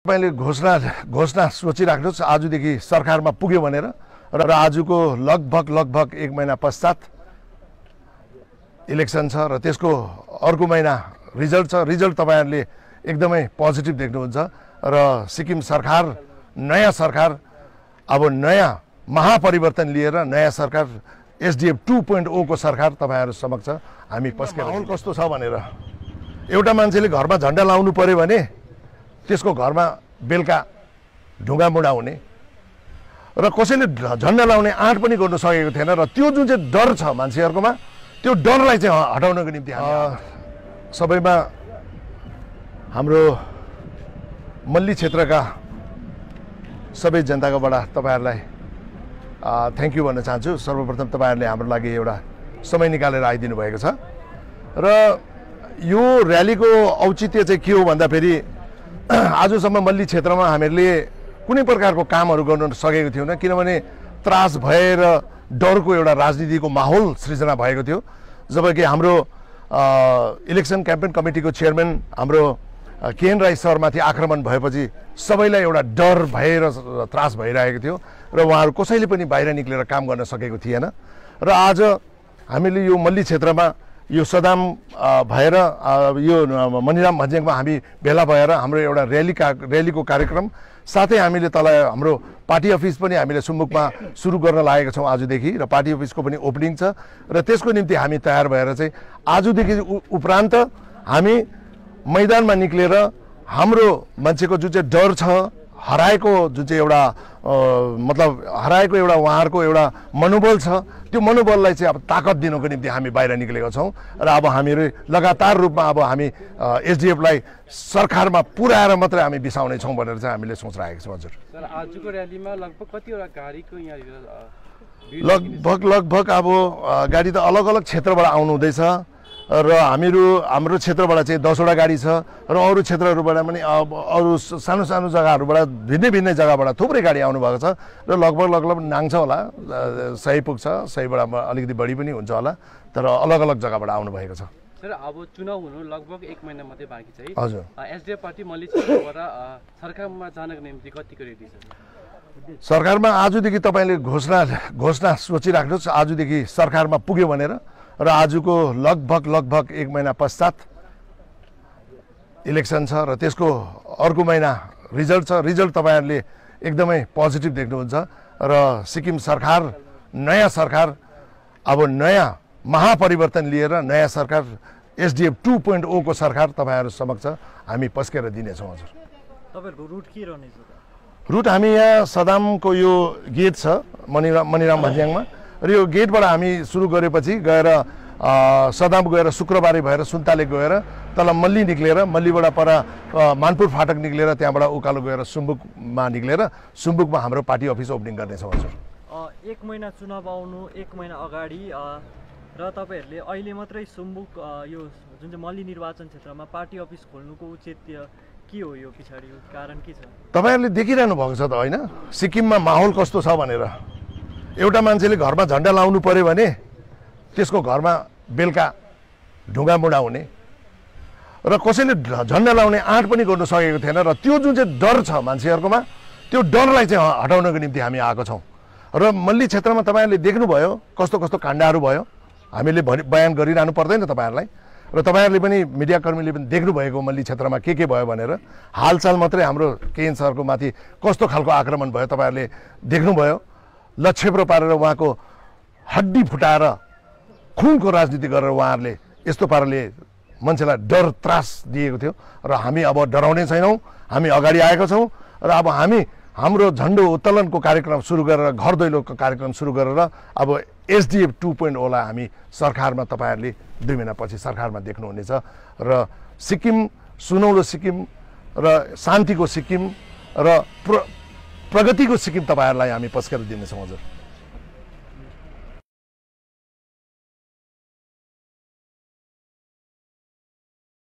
तपाईले घोषणा सोचिराख्नुहोस् आजदेखि सरकारमा पुग्यो भनेर र आजको लगभग 1 महिना पश्चात इलेक्सन छ र त्यसको अर्को महिना रिजल्ट छ। रिजल्ट तपाईहरुले एकदमै पोजिटिभ देख्नुहुन्छ र सिक्किम सरकार नयाँ सरकार अब नयाँ महापरिवर्तन लिएर नयाँ सरकार एसडीएफ 2.0 को सरकार तपाईहरु समक्ष हामी पस्केर माहौल कस्तो छ भनेर एउटा मान्छेले घरमा झण्डा लाउनु पर्यो भने त्यसको घरमा बेलका ढुङ्गा मुढा हुने र कसैले झण्डा लाउने आँट पनि गर्न सकेको थिएन र त्यो जुन चाहिँ डर छ मान्छेहरुकोमा त्यो डरलाई चाहिँ हटाउनको निम्ति हामी सबैमा हाम्रो मल्ली क्षेत्रका सबै जनताकोबाट तपाईहरुलाई थ्यांक यू भन्न चाहन्छु। सर्वप्रथम तपाईहरुले हाम्रो लागि एउटा समय निकालेर आइदिनु भएको छ र यो र्यालीको औचित्य चाहिँ के हो भन्दा फेरि आजसम्म मल्ली क्षेत्रमा हामीले कुनै प्रकारको कामहरु गर्न सकेको थिएनौं किनभने त्रास भएर डरको एउटा राजनीतिको माहौल सृजना भएको थियो। जबकि हाम्रो इलेक्सन क्याम्पेन कमिटीको चेयरम्यान हाम्रो केएन राई सरमाथि आक्रमण भएपछि सबैलाई एउटा डर भएर त्रास भइरहेको थियो र उहाँहरु कसैले पनि बाहिर निक्लेर काम गर्न सकेको थिएन र आज हामीले यो मल्ली क्षेत्रमा यो सदाम भएर यो मनिराम भन्ज्याङमा हामी भेला भएर हाम्रो एउटा र्यालीको कार्यक्रम साथै हामीले तल हाम्रो पार्टी अफिस पनि हामीले सुम्बुकमा सुरु गर्न लागेका छौं आजदेखि र पार्टी अफिसको पनि ओपनिङ छ र त्यसको निम्ति हामी तयार भएर चाहिँ आजदेखि उपरान्त हामी मैदानमा निक्लेर हाम्रो मान्छेको जुन चाहिँ डर छ हराएको जुन चाहिँ एउटा मतलब हराएको एउटा उहाँहरुको एउटा मनोबल छ त्यो मनोबललाई चाहिँ अब ताकत दिनको निम्ति हामी बाहिर निक्लेका छौं र अब हामीहरु लगातार रूपमा अब हामी एसडीएफ लाई सरकारमा पुर्याएर मात्रै हामी बिसाउने छौं भनेर चाहिँ हामीले सोचिरहेका छौं। हजुर सर आजको र्यालीमा लगभग कतिवटा गाडीको यहाँ लगभग अब गाडी त अलग-अलग क्षेत्रबाट आउनु हुँदैछ र हाम्रो क्षेत्रबाट चाहिँ 10 वटा गाडी छ र अरु क्षेत्रहरुबाट पनि अरु सानो जग्गाहरुबाट भिन्नै जग्गाबाट थुप्रै गाडी आउनु भएको छ र लगभग नाङ्छ होला 100 पुग्छ 100 बाट अलिकति बढी पनि हुन्छ होला तर अलग-अलग जग्गाबाट आउनु भएको छ। सर अब चुनाव हुनु लगभग 1 महिना मात्रै बाँकी छ है। हजुर एसडीएफ पार्टी मल्ली क्षेत्रबाट सरकारमा जानको निम्ति कतिको रेडी छ? सरकारमा आजदेखि तपाईले घोषणा सोचिराख्नुहोस् आजदेखि सरकारमा पुग्यो भनेर र आजको लगभग 1 महिना पश्चात इलेक्सन छ र त्यसको अर्को महिना रिजल्ट छ। रिजल्ट तपाईहरुले एकदमै पोजिटिभ देख्नुहुन्छ र सिक्किम सरकार नयाँ सरकार अब नयाँ महापरिवर्तन लिएर नयाँ सरकार एसडीएफ 2.0 को सरकार तपाईहरु समक्ष हामी पस्केर दिने छौं। हजुर तपाईहरुको रुट के रहनेछ? रुट हामी यहाँ सदामको यो गेट छ मनिराम भन्ज्याङमा र यो गेटबाट हामी सुरु गरेपछि गएर सदाम गएर शुक्रबारे भएर सुन्ताले गएर तल मल्ली निक्लेर मल्लीबाट पर मानपुर फाटक निक्लेर त्यहाँबाट उकालो गएर सुम्बुकमा निक्लेर सुम्बुकमा हाम्रो पार्टी अफिस ओपनिङ गर्नेछौं। हजुर 1 महिना चुनाव आउनु 1 महिना अगाडि र तपाईहरुले अहिले मात्रै सुम्बुक यो जुन चाहिँ मल्ली निर्वाचन क्षेत्रमा पार्टी अफिस खोल्नुको औचित्य के हो? यो पछाडी कारण के छ? तपाईहरुले देखिरहनु भएको छ त हैन सिक्किममा माहौल कस्तो छ भनेर एउटा मान्छेले घरमा झण्डा लाउनु पर्यो भने त्यसको घरमा बेलका ढुङ्गा मुढा हुने र कसैले झण्डा लाउने आँट पनि गर्न सकेको थिएन र त्यो जुन चाहिँ डर छ मान्छेहरुकोमा त्यो डरलाई चाहिँ हटाउनको निम्ति हामी आएको छौं र मल्ली क्षेत्रमा तपाईहरुले देख्नुभयो कस्तो काण्डहरु भयो हामीले बयान गरिरहनु पर्दैन तपाईहरुलाई र तपाईहरुले पनि मिडिया कर्मीले पनि देख्नु भएको मल्ली क्षेत्रमा के भयो भनेर हालचाल मात्रै हाम्रो केएन सरको माथि कस्तो खालको आक्रमण भयो तपाईहरुले देख्नुभयो। लक्ष्यप्रो पारेर उहाँको हड्डी फुटाएर खुनको राजनीति गरेर उहाँहरुले यस्तो पाराले मान्छेलाई डर त्रास दिएको थियो र हामी अब डराउने छैनौं हामी अगाडि आएका छौं र अब हामी हाम्रो झण्डो उत्तोलनको कार्यक्रम सुरु गरेर घर दैलोको कार्यक्रम सुरु गरेर अब एसडीएफ 2.0 लाई हामी सरकारमा तपाईहरुले 2 महिनापछि सरकारमा देख्नुहुनेछ र सिक्किम सुनौलो सिक्किम र शान्तिको सिक्किम र प्रगतिको सिक्किम तपाईहरुलाई हामी पस्केर दिनेछौं। हजुर